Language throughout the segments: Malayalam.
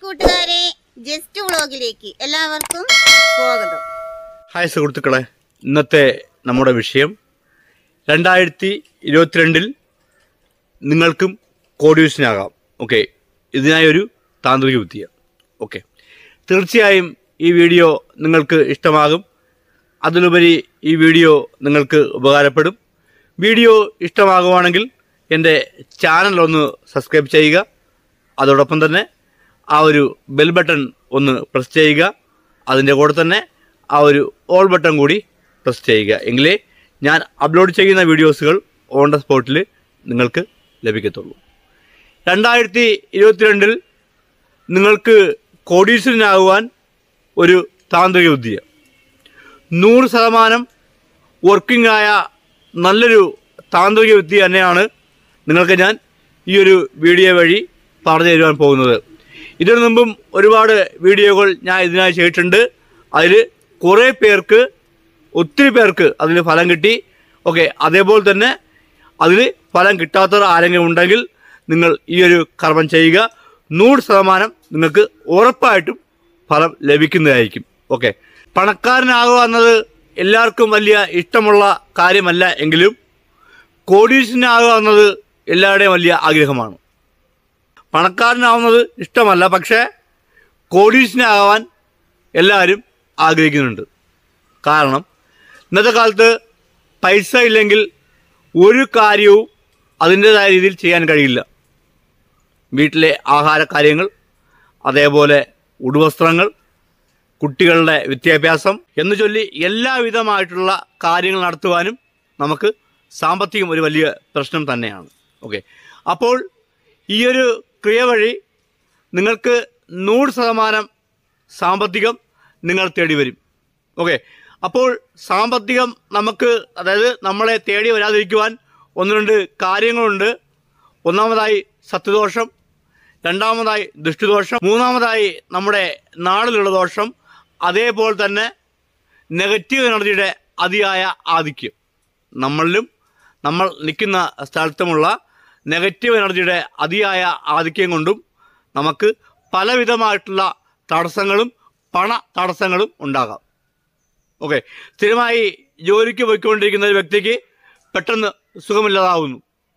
കൂട്ടുകാരെ, ജസ്റ്റ് വ്ളോഗിലേക്ക് എല്ലാവർക്കും സ്വാഗതം. ഹായ് സുഹൃത്തുക്കളെ, ഇന്നത്തെ നമ്മുടെ വിഷയം 2022 നിങ്ങൾക്കും കോടീശ്വരനാകാം. ഓക്കെ, ഇതിനായൊരു താന്ത്രിക വിദ്യ. ഓക്കെ, തീർച്ചയായും ഈ വീഡിയോ നിങ്ങൾക്ക് ഇഷ്ടമാകും. അതിലുപരി ഈ വീഡിയോ നിങ്ങൾക്ക് ഉപകാരപ്പെടും. വീഡിയോ ഇഷ്ടമാകുവാണെങ്കിൽ എൻ്റെ ചാനൽ ഒന്ന് സബ്സ്ക്രൈബ് ചെയ്യുക. അതോടൊപ്പം തന്നെ ആ ഒരു ബെൽ ബട്ടൺ ഒന്ന് പ്രസ് ചെയ്യുക. അതിൻ്റെ കൂടെ തന്നെ ആ ഒരു ഓൾ ബട്ടൺ കൂടി പ്രസ് ചെയ്യുക. എങ്കിലേ ഞാൻ അപ്ലോഡ് ചെയ്യുന്ന വീഡിയോസുകൾ ഓൺ ദ സ്പോട്ടിൽ നിങ്ങൾക്ക് ലഭിക്കത്തുള്ളൂ. 2022 നിങ്ങൾക്ക് കോടീശ്വരനാകുവാൻ ഒരു താന്ത്രിക വിദ്യ, 100% വർക്കിംഗ് ആയ നല്ലൊരു താന്ത്രിക വിദ്യ തന്നെയാണ് നിങ്ങൾക്ക് ഞാൻ ഈ ഒരു വീഡിയോ വഴി പറഞ്ഞു തരുവാൻ പോകുന്നത്. ഇതിനു മുമ്പും ഒരുപാട് വീഡിയോകൾ ഞാൻ ഇതിനായി ചെയ്തിട്ടുണ്ട്. അതിൽ കുറേ പേർക്ക്, ഒത്തിരി പേർക്ക് അതിൽ ഫലം കിട്ടി. ഓക്കെ, അതേപോലെ തന്നെ അതിൽ ഫലം കിട്ടാത്തവർ ആരെങ്കിലും ഉണ്ടെങ്കിൽ നിങ്ങൾ ഈ ഒരു കർമ്മം ചെയ്യുക. 100% നിങ്ങൾക്ക് ഉറപ്പായിട്ടും ഫലം ലഭിക്കുന്നതായിരിക്കും. ഓക്കെ, പണക്കാരനാകുക എന്നത് എല്ലാവർക്കും വലിയ ഇഷ്ടമുള്ള കാര്യമല്ല എങ്കിലും കോടീശ്വരനാകുക എന്നത് എല്ലാവരുടെയും വലിയ ആഗ്രഹമാണ്. പണക്കാരനാവുന്നത് ഇഷ്ടമല്ല, പക്ഷേ കോടീശ്വരനാകാൻ എല്ലാവരും ആഗ്രഹിക്കുന്നുണ്ട്. കാരണം ഇന്നത്തെ കാലത്ത് പൈസ ഇല്ലെങ്കിൽ ഒരു കാര്യവും അതിൻ്റേതായ രീതിയിൽ ചെയ്യാൻ കഴിയില്ല. വീട്ടിലെ ആഹാര കാര്യങ്ങൾ, അതേപോലെ ഉടുവസ്ത്രങ്ങൾ, കുട്ടികളുടെ വിദ്യാഭ്യാസം എന്ന് ചൊല്ലി എല്ലാവിധമായിട്ടുള്ള കാര്യങ്ങൾ നടത്തുവാനും നമുക്ക് സാമ്പത്തികം ഒരു വലിയ പ്രശ്നം തന്നെയാണ്. ഓക്കെ, അപ്പോൾ ഈ ഒരു ക്രിയ വഴി നിങ്ങൾക്ക് 100% സാമ്പത്തികം നിങ്ങൾ തേടി വരും. ഓക്കെ, അപ്പോൾ സാമ്പത്തികം നമുക്ക്, അതായത് നമ്മളെ തേടി വരാതിരിക്കുവാൻ 1-2 കാര്യങ്ങളുണ്ട്. ഒന്നാമതായി സത്യദോഷം, രണ്ടാമതായി ദൃഷ്ടിദോഷം, മൂന്നാമതായി നമ്മുടെ നാടിലുള്ള ദോഷം, അതേപോലെ തന്നെ നെഗറ്റീവ് എനർജിയുടെ അതിയായ ആധിക്യം. നമ്മളിലും നമ്മൾ നിൽക്കുന്ന സ്ഥലത്തുമുള്ള നെഗറ്റീവ് എനർജിയുടെ അതിയായ ആധിക്യം കൊണ്ടും നമുക്ക് പലവിധമായിട്ടുള്ള തടസ്സങ്ങളും പണ തടസ്സങ്ങളും ഉണ്ടാകാം. ഓക്കെ, സ്ഥിരമായി ജോലിക്ക് പോയിക്കൊണ്ടിരിക്കുന്ന ഒരു വ്യക്തിക്ക് പെട്ടെന്ന് സുഖമില്ലാതാവുന്നു.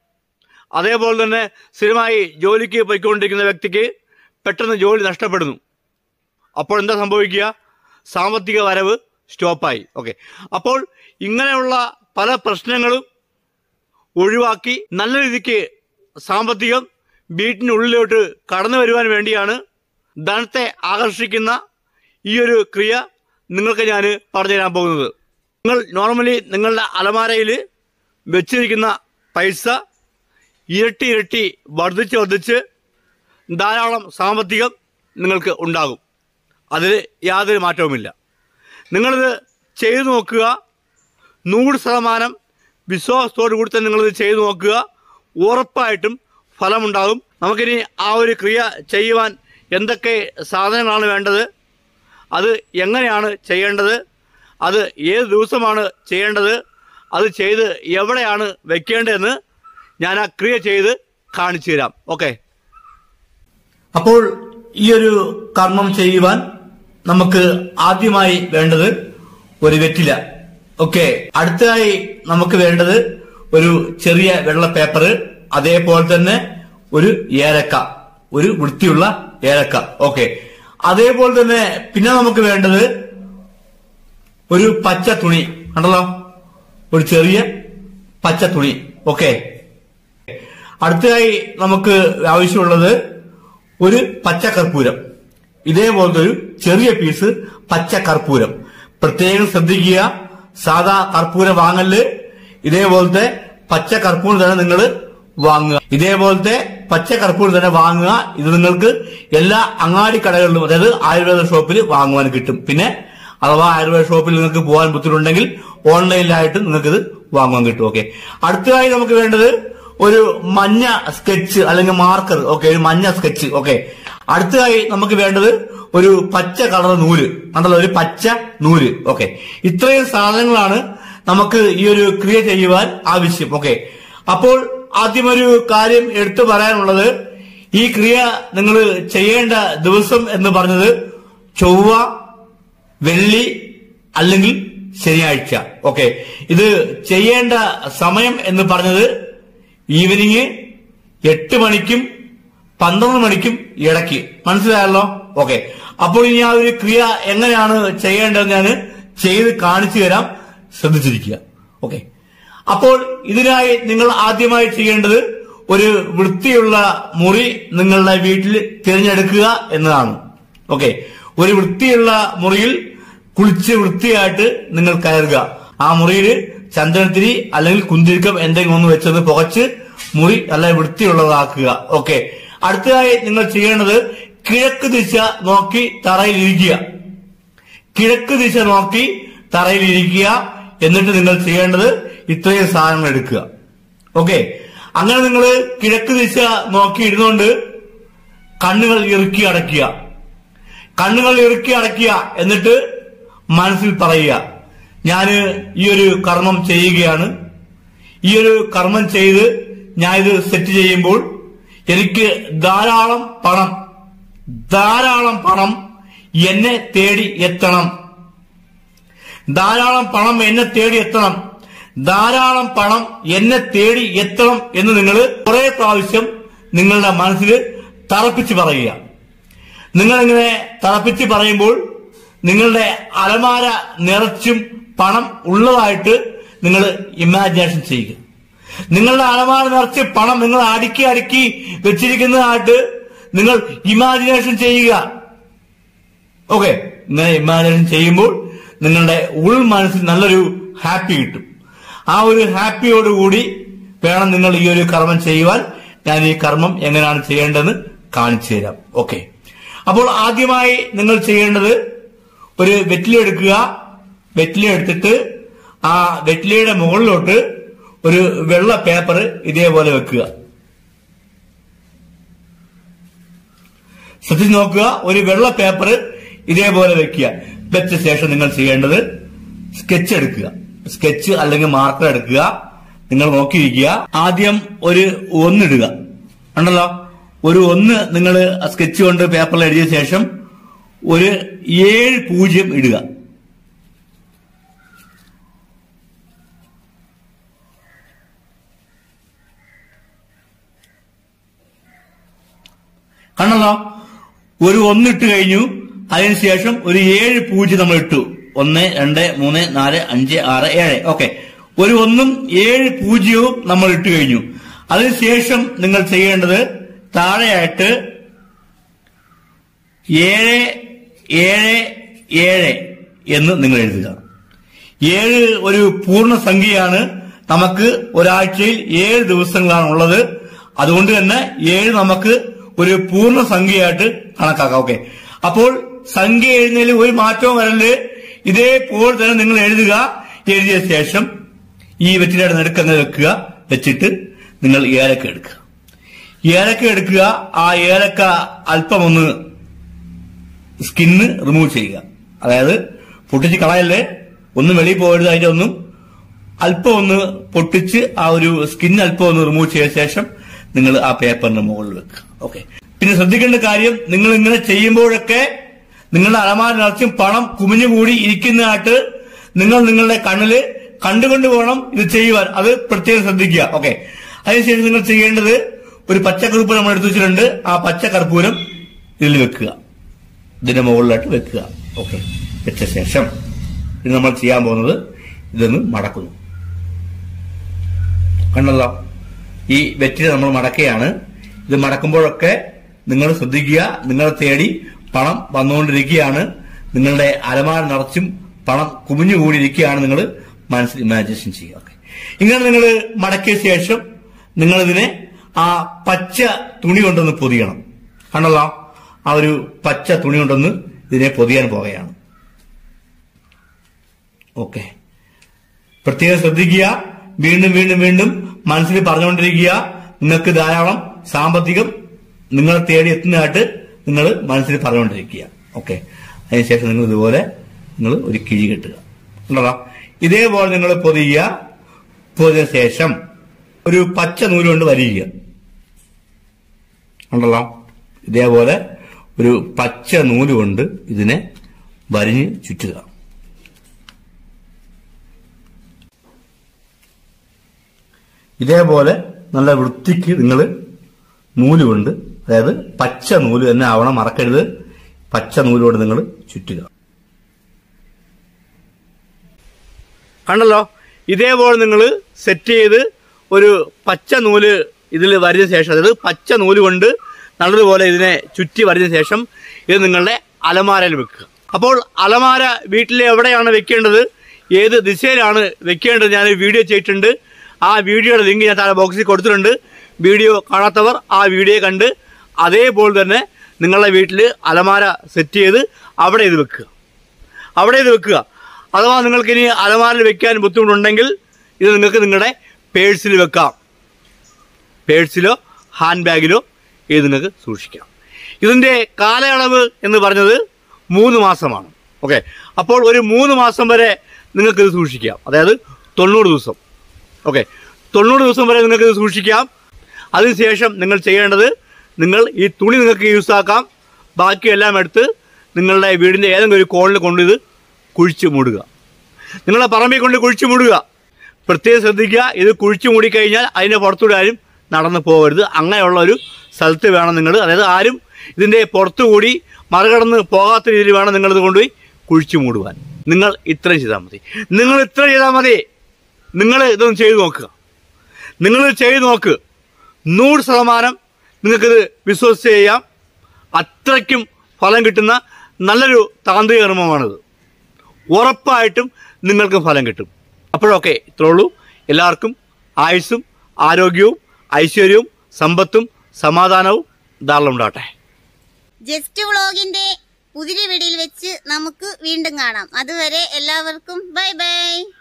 അതേപോലെ തന്നെ സ്ഥിരമായി ജോലിക്ക് പോയിക്കൊണ്ടിരിക്കുന്ന വ്യക്തിക്ക് പെട്ടെന്ന് ജോലി നഷ്ടപ്പെടുന്നു. അപ്പോൾ എന്താ സംഭവിക്കുക? സാമ്പത്തിക വരവ് സ്റ്റോപ്പായി. ഓക്കെ, അപ്പോൾ ഇങ്ങനെയുള്ള പല പ്രശ്നങ്ങളും ഒഴിവാക്കി നല്ല രീതിക്ക് സാമ്പത്തികം വീട്ടിനുള്ളിലോട്ട് കടന്നു വരുവാൻ വേണ്ടിയാണ് ധനത്തെ ആകർഷിക്കുന്ന ഈ ഒരു ക്രിയ നിങ്ങൾക്ക് ഞാൻ പറഞ്ഞു തരാൻ പോകുന്നത്. നിങ്ങൾ നോർമലി നിങ്ങളുടെ അലമാരയിൽ വെച്ചിരിക്കുന്ന പൈസ ഇരട്ടി വർദ്ധിച്ച് ധാരാളം സാമ്പത്തികം നിങ്ങൾക്ക് ഉണ്ടാകും. അതിൽ യാതൊരു മാറ്റവുമില്ല. നിങ്ങളിത് ചെയ്തു നോക്കുക. 100% വിശ്വാസത്തോടു കൂടി തന്നെ നിങ്ങളിത് ചെയ്തു നോക്കുക. ഉറപ്പായിട്ടും ഫലമുണ്ടാകും. നമുക്കിനി ആ ഒരു ക്രിയ ചെയ്യുവാൻ എന്തൊക്കെ സാധനങ്ങളാണ് വേണ്ടത്, അത് എങ്ങനെയാണ് ചെയ്യേണ്ടത്, അത് ഏത് ദിവസമാണ് ചെയ്യേണ്ടത്, അത് ചെയ്ത് എവിടെയാണ് വെക്കേണ്ടതെന്ന് ഞാൻ ആ ക്രിയ ചെയ്ത് കാണിച്ചു തരാം. ഓക്കെ, അപ്പോൾ ഈ ഒരു കർമ്മം ചെയ്യുവാൻ നമുക്ക് ആദ്യമായി വേണ്ടത് ഒരു വെറ്റില. ഓക്കെ, അടുത്തതായി നമുക്ക് വേണ്ടത് ഒരു ചെറിയ വെള്ള പേപ്പർ, അതേപോലെ തന്നെ ഒരു ഏലക്ക, ഒരു വൃത്തിയുള്ള ഏലക്ക. ഓക്കെ, അതേപോലെ തന്നെ പിന്നെ നമുക്ക് വേണ്ടത് ഒരു പച്ച തുണി. കണ്ടല്ലോ, ഒരു ചെറിയ പച്ച തുണി. ഓക്കെ, അടുത്തതായി നമുക്ക് ആവശ്യമുള്ളത് ഒരു പച്ചക്കർപ്പൂരം. ഇതേപോലത്തെ ഒരു ചെറിയ പീസ് പച്ചക്കർപ്പൂരം. പ്രത്യേകം ശ്രദ്ധിക്കുക, സാധാ കർപ്പൂരം വാങ്ങല്, ഇതേപോലത്തെ പച്ചക്കർപ്പൂരം തന്നെ നിങ്ങൾ വാങ്ങുക. ഇതേപോലത്തെ പച്ചക്കർപ്പൂരം തന്നെ വാങ്ങുക. ഇത് നിങ്ങൾക്ക് എല്ലാ അങ്ങാടി കടകളിലും, അതായത് ആയുർവേദ ഷോപ്പിൽ വാങ്ങുവാൻ കിട്ടും. പിന്നെ അഥവാ ആയുർവേദ ഷോപ്പിൽ നിങ്ങൾക്ക് പോകാൻ ബുദ്ധിമുട്ടുണ്ടെങ്കിൽ ഓൺലൈനിലായിട്ട് നിങ്ങൾക്കിത് വാങ്ങാൻ കിട്ടും. ഓക്കെ, അടുത്തതായി നമുക്ക് വേണ്ടത് ഒരു മഞ്ഞ സ്കെച്ച് അല്ലെങ്കിൽ മാർക്കർ. ഓക്കെ, ഒരു മഞ്ഞ സ്കെച്ച്. ഓക്കെ, അടുത്തതായി നമുക്ക് വേണ്ടത് ഒരു പച്ച കളർ നൂല്. കണ്ടല്ലോ, ഒരു പച്ച നൂല്. ഓക്കെ, ഇത്രയും സാധനങ്ങളാണ് നമുക്ക് ഈ ഒരു ക്രിയ ചെയ്യുവാൻ ആവശ്യം. ഓക്കെ, അപ്പോൾ ആദ്യം ഒരു കാര്യം എടുത്തു പറയാനുള്ളത്, ഈ ക്രിയ നിങ്ങൾ ചെയ്യേണ്ട ദിവസം എന്ന് പറഞ്ഞത് ചൊവ്വ, വെള്ളി അല്ലെങ്കിൽ ശനിയാഴ്ച. ഓക്കെ, ഇത് ചെയ്യേണ്ട സമയം എന്ന് പറഞ്ഞത് ഈവനിങ് 8 മണിക്കും 12 മണിക്കും ഇടയ്ക്ക്. മനസ്സിലായല്ലോ? ഓക്കെ, അപ്പോൾ ഇനി ആ ഒരു ക്രിയ എങ്ങനെയാണ് ചെയ്യേണ്ടതെന്ന് ഞാൻ ചെയ്ത് കാണിച്ചു തരാം. ശ്രദ്ധിച്ചിരിക്കുക. ഓക്കെ, അപ്പോൾ ഇതിനായി നിങ്ങൾ ആദ്യമായി ചെയ്യേണ്ടത് ഒരു വൃത്തിയുള്ള മുറി നിങ്ങളുടെ വീട്ടിൽ തിരഞ്ഞെടുക്കുക എന്നതാണ്. ഓക്കെ, ഒരു വൃത്തിയുള്ള മുറിയിൽ കുളിച്ച് വൃത്തിയായിട്ട് നിങ്ങൾ കയറുക. ആ മുറിയിൽ ചന്ദനത്തിരി അല്ലെങ്കിൽ കുന്തിരിക്കം എന്തെങ്കിലും ഒന്ന് വെച്ചത് പുകച്ച് മുറി നല്ല വൃത്തിയുള്ളതാക്കുക. ഓക്കെ, അടുത്തതായി നിങ്ങൾ ചെയ്യേണ്ടത് കിഴക്ക് ദിശ നോക്കി തറയിലിരിക്കുക. കിഴക്ക് ദിശ നോക്കി തറയിലിരിക്കുക. എന്നിട്ട് നിങ്ങൾ ചെയ്യേണ്ടത് ഇത്രയും സാധനങ്ങൾ എടുക്കുക. ഓക്കെ, അങ്ങനെ നിങ്ങൾ കിഴക്ക് ദിശ നോക്കി ഇരുന്നുകൊണ്ട് കണ്ണുകൾ ഇറുക്കി അടയ്ക്കുക. കണ്ണുകൾ ഇറുക്കി അടയ്ക്കുക. എന്നിട്ട് മനസ്സിൽ പറയുക, ഞാന് ഈ ഒരു കർമ്മം ചെയ്യുകയാണ്. ഈ ഒരു കർമ്മം ചെയ്ത് ഞാൻ ഇത് സെറ്റ് ചെയ്യുമ്പോൾ എനിക്ക് ധാരാളം പണം എന്നെ തേടി എത്തണം. ധാരാളം പണം എന്നെ തേടി എത്തണം. ധാരാളം പണം എന്നെ തേടി എത്തണം എന്ന് നിങ്ങൾ കുറെ പ്രാവശ്യം നിങ്ങളുടെ മനസ്സിൽ തറപ്പിച്ച് പറയുക. നിങ്ങളിങ്ങനെ തറപ്പിച്ച് പറയുമ്പോൾ നിങ്ങളുടെ അലമാര നിറച്ചും പണം ഉള്ളതായിട്ട് നിങ്ങൾ ഇമാജിനേഷൻ ചെയ്യുക. നിങ്ങളുടെ അലമാര നിറച്ച് പണം നിങ്ങൾ അടുക്കി വെച്ചിരിക്കുന്നതായിട്ട് നിങ്ങൾ ഇമാജിനേഷൻ ചെയ്യുക. ഓക്കെ, ഇങ്ങനെ ഇമാജിനേഷൻ ചെയ്യുമ്പോൾ നിങ്ങളുടെ ഉൾ മനസ്സിൽ നല്ലൊരു ഹാപ്പി കിട്ടും. ആ ഒരു ഹാപ്പിയോടുകൂടി വേണം നിങ്ങൾ ഈ ഒരു കർമ്മം ചെയ്യുവാൻ. ഞാൻ ഈ കർമ്മം എങ്ങനെയാണ് ചെയ്യേണ്ടതെന്ന് കാണിച്ചു തരാം. ഓക്കെ, അപ്പോൾ ആദ്യമായി നിങ്ങൾ ചെയ്യേണ്ടത് ഒരു വെറ്റില എടുക്കുക. വെറ്റില എടുത്തിട്ട് ആ വെറ്റിലയുടെ മുകളിലോട്ട് ഒരു വെള്ള പേപ്പർ ഇതേപോലെ വെക്കുക. ശ്രദ്ധിച്ച് നോക്കുക. ഒരു വെള്ള പേപ്പർ ഇതേപോലെ വെക്കുക. വെച്ച ശേഷം നിങ്ങൾ ചെയ്യേണ്ടത് സ്കെച്ച് എടുക്കുക. സ്കെച്ച് അല്ലെങ്കിൽ മാർക്കർ എടുക്കുക. നിങ്ങൾ നോക്കിയിരിക്കുക. ആദ്യം ഒരു 1 ഇടുക. ഉണ്ടല്ലോ, ഒരു 1 നിങ്ങൾ സ്കെച്ച് കൊണ്ട് പേപ്പറിൽ എഴുതിയ ശേഷം ഒരു 7 0 ഇടുക. കണ്ടല്ലോ, ഒരു 1 ഇട്ട് കഴിഞ്ഞു. അതിനുശേഷം ഒരു 7 0 നമ്മൾ ഇട്ടു. 1 2 3 4 5 6 7. ഓക്കെ, ഒരു 1ഉം 7 0ഉം നമ്മൾ ഇട്ട് കഴിഞ്ഞു. അതിനുശേഷം നിങ്ങൾ ചെയ്യേണ്ടത് താഴെയായിട്ട് 7 7 7 എന്ന് നിങ്ങൾ എഴുതുക. 7 ഒരു പൂർണ്ണ സംഖ്യയാണ്. നമുക്ക് ഒരാഴ്ചയിൽ 7 ദിവസങ്ങളാണ് ഉള്ളത്. അതുകൊണ്ട് തന്നെ 7 നമുക്ക് ഒരു പൂർണ്ണ സംഖ്യയായിട്ട് കണക്കാക്കാം. ഓക്കെ, അപ്പോൾ സംഖ്യ എഴുതുന്നതിൽ ഒരു മാറ്റവും വരല്. ഇതേപോലെ തന്നെ നിങ്ങൾ എഴുതുക. എഴുതിയ ശേഷം ഈ വെറ്റിലയുടെ നടുക്കങ്ങ് വെക്കുക. വെച്ചിട്ട് നിങ്ങൾ ഏലക്ക എടുക്കുക. ഏലക്ക എടുക്കുക. ആ ഏലക്ക അല്പം ഒന്ന് സ്കിന്ന് റിമൂവ് ചെയ്യുക. അതായത് പൊട്ടിച്ച് കളയല്ലേ, ഒന്നും വെളിയിൽ പോകരുത്. അതിന്റെ ഒന്നും അല്പം ഒന്ന് പൊട്ടിച്ച് ആ ഒരു സ്കിൻ അല്പം ഒന്ന് റിമൂവ് ചെയ്ത ശേഷം നിങ്ങൾ ആ പേപ്പറിന്റെ മുകളിൽ വെക്കുക. ഓക്കെ, പിന്നെ ശ്രദ്ധിക്കേണ്ട കാര്യം, നിങ്ങൾ ഇങ്ങനെ ചെയ്യുമ്പോഴൊക്കെ നിങ്ങളുടെ അലമാര നിറച്ചും പണം കുമിഞ്ഞുകൂടി ഇരിക്കുന്നതായിട്ട് നിങ്ങൾ നിങ്ങളുടെ കണ്ണില് കണ്ടുകൊണ്ട് വേണം ഇത് ചെയ്യുവാൻ. അത് പ്രത്യേകം ശ്രദ്ധിക്കുക. ഓക്കെ, അതിനുശേഷം നിങ്ങൾ ചെയ്യേണ്ടത് ഒരു പച്ചക്കർപ്പൂരം നമ്മൾ എടുത്തു വെച്ചിട്ടുണ്ട്. ആ പച്ചക്കർപ്പൂരം ഇതിൽ വെക്കുക. ഇതിന്റെ മുകളിലായിട്ട് വെക്കുക. ഓക്കെ, വെച്ച ശേഷം ഇത് നമ്മൾ ചെയ്യാൻ പോകുന്നത് ഇതൊന്ന് മടക്കുന്നു. കണ്ടല്ലോ, ഈ വെറ്റില നമ്മൾ മടക്കുകയാണ്. ഇത് മടക്കുമ്പോഴൊക്കെ നിങ്ങൾ ശ്രദ്ധിക്കുക, നിങ്ങളെ തേടി പണം വന്നുകൊണ്ടിരിക്കുകയാണ്. നിങ്ങളുടെ അലമാര നിറച്ചും പണം കുമിഞ്ഞുകൂടിയിരിക്കുകയാണ്. നിങ്ങൾ മനസ്സിൽ ഇമാജിനേഷൻ ചെയ്യുക. ഓക്കെ, ഇങ്ങനെ നിങ്ങൾ മടക്കിയ ശേഷം നിങ്ങളിതിനെ ആ പച്ച തുണി കൊണ്ടൊന്ന് പൊതിയണം. കണ്ടല്ലോ, ആ ഒരു പച്ച തുണി കൊണ്ടൊന്ന് ഇതിനെ പൊതിയാൻ പോകുകയാണ്. ഓക്കെ, പ്രത്യേകം ശ്രദ്ധിക്കുക. വീണ്ടും വീണ്ടും വീണ്ടും മനസ്സിൽ പറഞ്ഞുകൊണ്ടിരിക്കുക. നിങ്ങൾക്ക് ധാരാളം സാമ്പത്തികം നിങ്ങളെ തേടി എത്തുന്നതായിട്ട് നിങ്ങൾ മനസ്സിൽ പറഞ്ഞുകൊണ്ടിരിക്കുക. ഓക്കെ, അതിനുശേഷം നിങ്ങൾ ഇതുപോലെ നിങ്ങൾ ഒരു കിഴി കെട്ടുക. ഉണ്ടല്ലോ, ഇതേപോലെ നിങ്ങൾ പൊതിയുക. പൊതിയ ശേഷം ഒരു പച്ച നൂല് കൊണ്ട് വരിക. ഉണ്ടല്ലോ. ഇതേപോലെ ഒരു പച്ച നൂല് കൊണ്ട് ഇതിനെ വരിഞ്ഞ് ചുറ്റുക. ഇതേപോലെ നല്ല വൃത്തിക്ക് നിങ്ങൾ നൂല് കൊണ്ട്, അതായത് പച്ച നൂല് തന്നെ ആവണം, മറക്കരുത്. പച്ച നൂല് കൊണ്ട് നിങ്ങൾ ചുറ്റുക. കണ്ടല്ലോ, ഇതേപോലെ നിങ്ങൾ സെറ്റ് ചെയ്ത് ഒരു പച്ച നൂല് ഇതിൽ വരിഞ്ഞ ശേഷം, അതായത് പച്ച നൂല് കൊണ്ട് നല്ലതുപോലെ ഇതിനെ ചുറ്റി വരിഞ്ഞ ശേഷം ഇത് നിങ്ങളുടെ അലമാരയിൽ വെക്കുക. അപ്പോൾ അലമാര വീട്ടിൽ എവിടെയാണ് വെക്കേണ്ടത്, ഏത് ദിശയിലാണ് വെക്കേണ്ടത് ഞാൻ വീഡിയോ ചെയ്തിട്ടുണ്ട്. ആ വീഡിയോയുടെ ലിങ്ക് ഞാൻ താഴെ ബോക്സിൽ കൊടുത്തിട്ടുണ്ട്. വീഡിയോ കാണാത്തവർ ആ വീഡിയോ കണ്ട് അതേപോലെ തന്നെ നിങ്ങളുടെ വീട്ടിൽ അലമാര സെറ്റ് ചെയ്ത് അവിടെ ഇത് വെക്കുക. അഥവാ നിങ്ങൾക്കിനി അലമാരയിൽ വെക്കാൻ ബുദ്ധിമുട്ടുണ്ടെങ്കിൽ ഇത് നിങ്ങൾക്ക് നിങ്ങളുടെ പേഴ്സിൽ വെക്കാം. പേഴ്സിലോ ഹാൻഡ് ബാഗിലോ ഇത് നിങ്ങൾക്ക് സൂക്ഷിക്കാം. ഇതിൻ്റെ കാലയളവ് എന്ന് പറഞ്ഞത് 3 മാസമാണ്. ഓക്കെ, അപ്പോൾ ഒരു 3 മാസം വരെ നിങ്ങൾക്കിത് സൂക്ഷിക്കാം. അതായത് 90 ദിവസം. ഓക്കെ, 90 ദിവസം വരെ നിങ്ങൾക്കിത് സൂക്ഷിക്കാം. അതിനുശേഷം നിങ്ങൾ ചെയ്യേണ്ടത്, നിങ്ങൾ ഈ തുണി നിങ്ങൾക്ക് യൂസാക്കാം. ബാക്കിയെല്ലാം എടുത്ത് നിങ്ങളുടെ വീടിൻ്റെ ഏതെങ്കിലും ഒരു കോണിൽ കൊണ്ട് ഇത് കുഴിച്ച് മൂടുക. നിങ്ങളെ പറമ്പിൽ കൊണ്ട് കുഴിച്ച് മൂടുക. പ്രത്യേകം ശ്രദ്ധിക്കുക, ഇത് കുഴിച്ച് മൂടിക്കഴിഞ്ഞാൽ അതിൻ്റെ പുറത്തൂടെ ആരും നടന്നു പോകരുത്. അങ്ങനെയുള്ള ഒരു സ്ഥലത്ത് വേണം നിങ്ങൾ, അതായത് ആരും ഇതിൻ്റെ പുറത്തുകൂടി മറികടന്ന് പോകാത്ത രീതിയിൽ വേണം നിങ്ങളിത് കൊണ്ടുപോയി കുഴിച്ച് മൂടുവാൻ. നിങ്ങൾ ഇത്രയും ചെയ്താൽ മതി. നിങ്ങൾ ഇതൊന്ന് ചെയ്ത് നോക്കുക. നിങ്ങളിത് ചെയ്ത് നോക്ക്. 100% നിങ്ങൾക്കിത് വിശ്വസിച്ച് ചെയ്യാം. അത്രയ്ക്കും ഫലം കിട്ടുന്ന നല്ലൊരു താന്ത്രിക കർമ്മമാണിത്. ഉറപ്പായിട്ടും നിങ്ങൾക്ക് ഫലം കിട്ടും. അപ്പോഴൊക്കെ ഇത്രേ ഉള്ളൂ. എല്ലാവർക്കും ആയുസ്സും ആരോഗ്യവും ഐശ്വര്യവും സമ്പത്തും സമാധാനവും ധാരാളം ഉണ്ടാകട്ടെ. ജസ്റ്റ് വ്ളോഗിന്റെ പുതിയ വീഡിയോയിൽ വെച്ച് നമുക്ക് വീണ്ടും കാണാം. അതുവരെ എല്ലാവർക്കും ബൈ ബൈ.